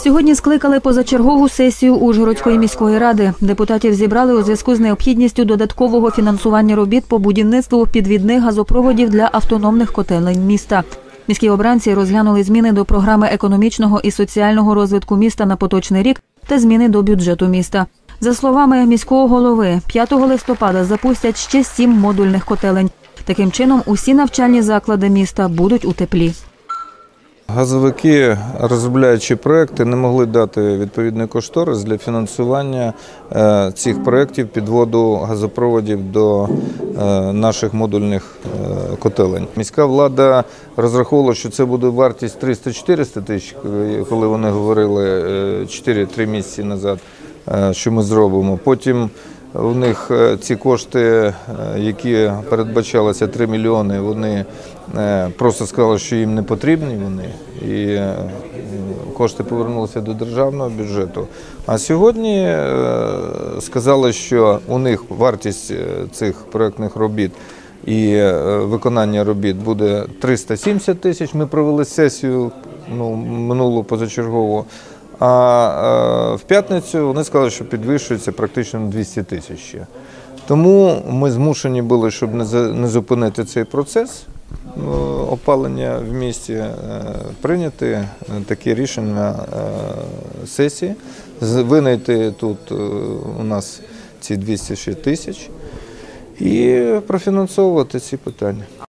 Сьогодні скликали позачергову сесію Ужгородської міської ради. Депутатів зібрали у зв'язку з необхідністю додаткового фінансування робіт по будівництву підвідних газопроводів для автономних котелень міста. Міські обранці розглянули зміни до програми економічного і соціального розвитку міста на поточний рік та зміни до бюджету міста. За словами міського голови, 5 листопада запустять ще 7 модульних котелень. Таким чином, усі навчальні заклади міста будуть у теплі. Газовики, розробляючи проекти, не могли дати відповідний кошторис для фінансування цих проєктів підводу газопроводів до наших модульних котелень. Міська влада розраховувала, що це буде вартість 300-400 тисяч, коли вони говорили 4-3 місяці назад, що ми зробимо. Потім у них ці кошти, які передбачалися 3 мільйони, вони просто сказали, що їм не потрібні вони, і кошти повернулися до державного бюджету. А сьогодні сказали, що у них вартість цих проєктних робіт і виконання робіт буде 370 тисяч. Ми провели сесію минулу позачергову. А в п'ятницю вони сказали, що підвищується практично на 200 тисяч ще. Тому ми змушені були, щоб не зупинити цей процес опалення в місті, прийняти таке рішення на сесії, винайти тут у нас ці 200 тисяч і профінансовувати ці питання.